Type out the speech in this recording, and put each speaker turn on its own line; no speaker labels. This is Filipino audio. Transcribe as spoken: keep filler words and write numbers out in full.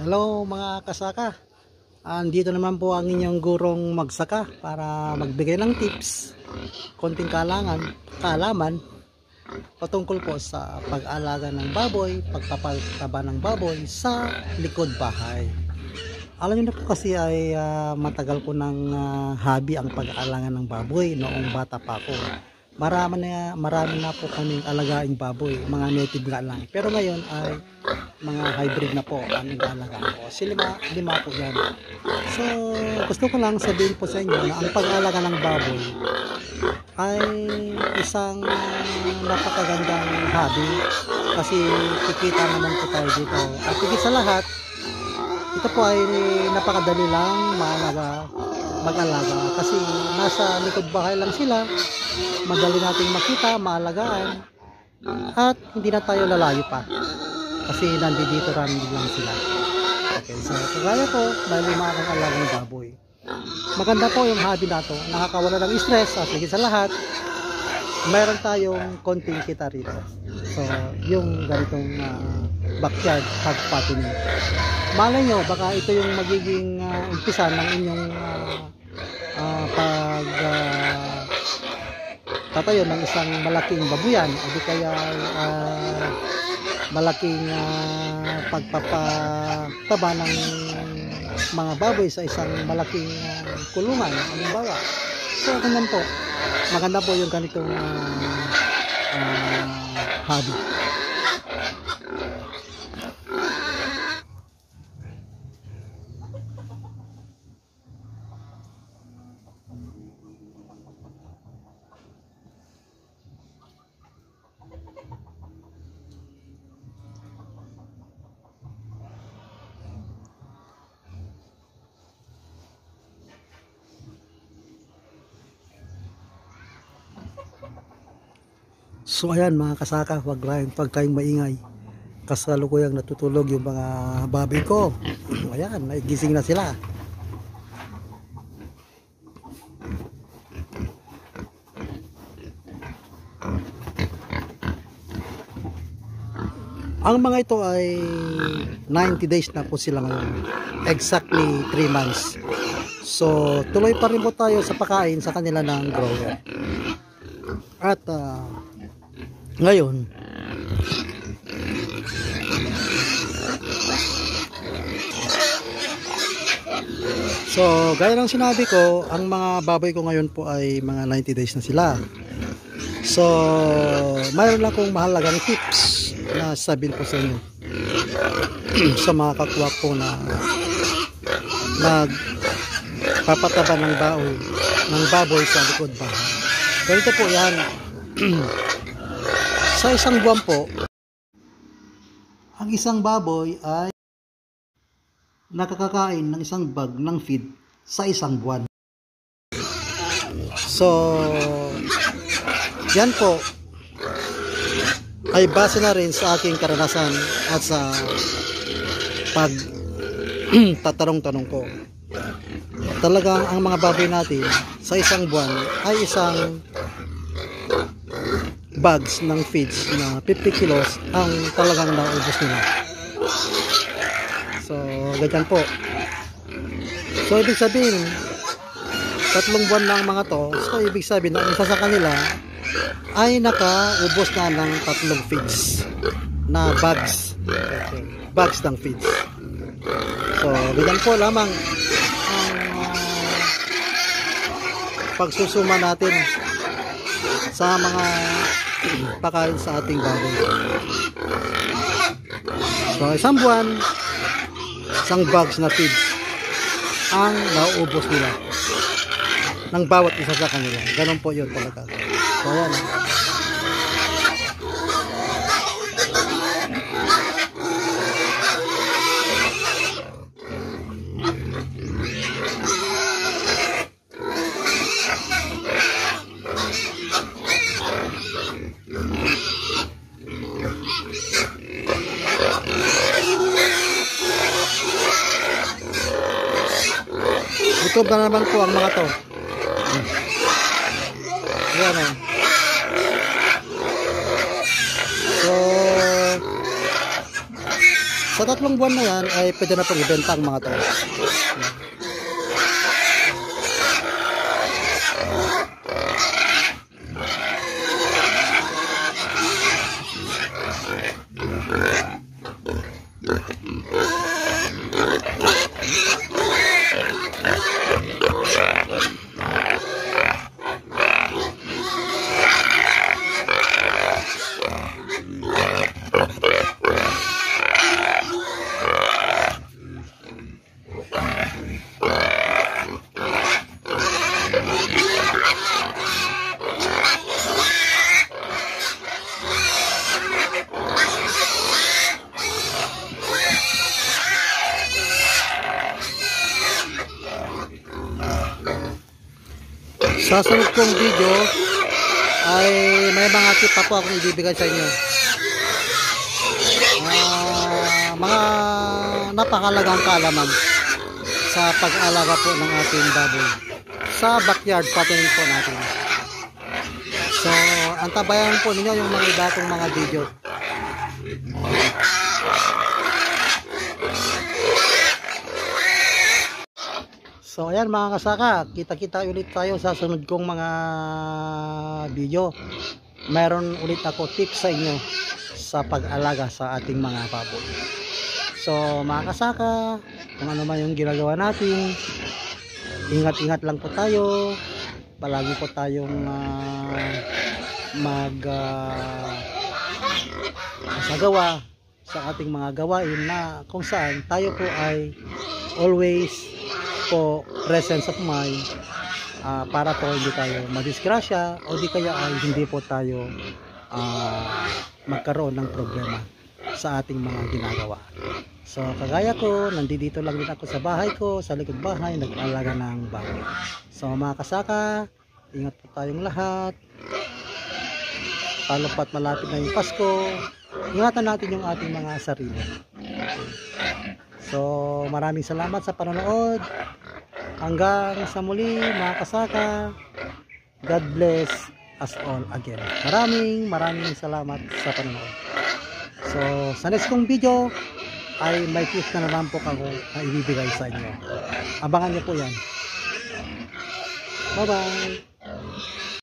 Hello mga kasaka, andito naman po ang inyong gurong magsaka para magbigay ng tips, konting kalangan, kaalaman patungkol po sa pag-alaga ng baboy, pagpapataba ng baboy sa likod bahay. Alam niyo na po kasi ay uh, matagal ko ng uh, hobby ang pag-aalaga ng baboy noong bata pa ako. Marami na, marami na po kaming alagaing baboy, mga native nga lang. Pero ngayon ay mga hybrid na po ang inaalagaan ko. Sila lima po yan. So, gusto ko lang sabihin po sa inyo na ang pag-aalaga ng baboy ay isang napakagandang hobby kasi kikita naman po tayo dito. At higit sa lahat, ito po ay napakadali lang maalaga, mag-alaga kasi nasa likod bahay lang sila, madali nating makita, maalagaan, at hindi na tayo lalayo pa kasi nandito rin lang sila. Okay, so kagaya ko, may lima akong alagang baboy. Maganda po yung hobby na to, nakakawala ng stress at higit sa lahat, mayroon tayong konting kita rito. So, yung ganitong uh, backyard hog fattening. Malay nyo, baka ito yung magiging uh, umpisa ng inyong uh, uh, pag uh, tatayo ng isang malaking babuyan o di kaya uh, malaking uh, pagpapataba ng mga baboy sa isang malaking uh, kulungan, halimbawa. So, ganyan po. Maganda po yung ganitong uh, uh, hobby. So ayan mga kasaka, wag lang pag kayong maingay. Kasalukuyang natutulog yung mga baboy ko. Ayan, nagising na sila. Ang mga ito ay ninety days na po sila ngayon. Exactly three months. So tuloy pa rin po tayo sa pagkain sa kanila ng grower. At uh, ngayon so gaya ng sinabi ko, ang mga baboy ko ngayon po ay mga ninety days na sila. So mayroon lang akong mahalagang tips na sabihin po sa inyo sa mga kakuha ko na nagpapataba ng baoy ng baboy sa likod bahay. Ganito po yan. Sa isang buwan po, ang isang baboy ay nakakakain ng isang bag ng feed sa isang buwan. So, yan po ay base na rin sa aking karanasan at sa pag tatanong-tanong ko. Talagang ang mga baboy natin sa isang buwan ay isang bags ng feeds na fifty kilos ang talagang naubos nila. So, ganyan po. So, ibig sabihin, tatlong buwan lang mga to. So, ibig sabihin na isa sa kanila ay nakaubos na ng tatlong feeds na bags. Okay. Bags ng feeds. So, ganyan po lamang ang uh, pagsusuma natin sa mga pakain sa ating baboy. So, isang buwan, isang bags na feeds ang nauubos nila ng bawat isa sa kanila. Ganun po yun talaga. So, ayan. Ito na naman po ang mga to. Ayan o. So, Sa tatlong buwan na yan ay pwede na pong ibenta ang mga to. Sa sunod kong video ay may mga tip pa po akong ibibigay sa inyo. Uh, mga napakalagang kaalaman sa pag-alaga po ng ating baboy sa backyard patterning po natin. So, antabayan po ninyo yung mga iba kong mga video. So ayan mga kasaka, kita-kita ulit tayo sa sunod kong mga video. Meron ulit ako tips sa inyo sa pag-alaga sa ating mga baboy. So mga kasaka, kung ano man yung ginagawa natin, ingat-ingat lang po tayo. Palagi po tayong uh, mag uh, sagawa sa ating mga gawain na kung saan tayo po ay always po presence of mind, uh, para po hindi tayo madisgrasya o di kaya ay hindi po tayo uh, magkaroon ng problema sa ating mga ginagawa. So kagaya ko, nandito lang din ako sa bahay ko, sa likod bahay, nag-alaga ng baboy. So mga kasaka, ingat po tayong lahat. Lalo pat malapit na yung Pasko, ingatan natin yung ating mga sarili. So maraming salamat sa panonood. Hanggang sa muli mga kasaka. God bless us all again. Maraming maraming salamat sa panonood. So sa next kong video ay may tips na naman po ako na ibibigay sa inyo. Abangan niyo po yan. Bye bye.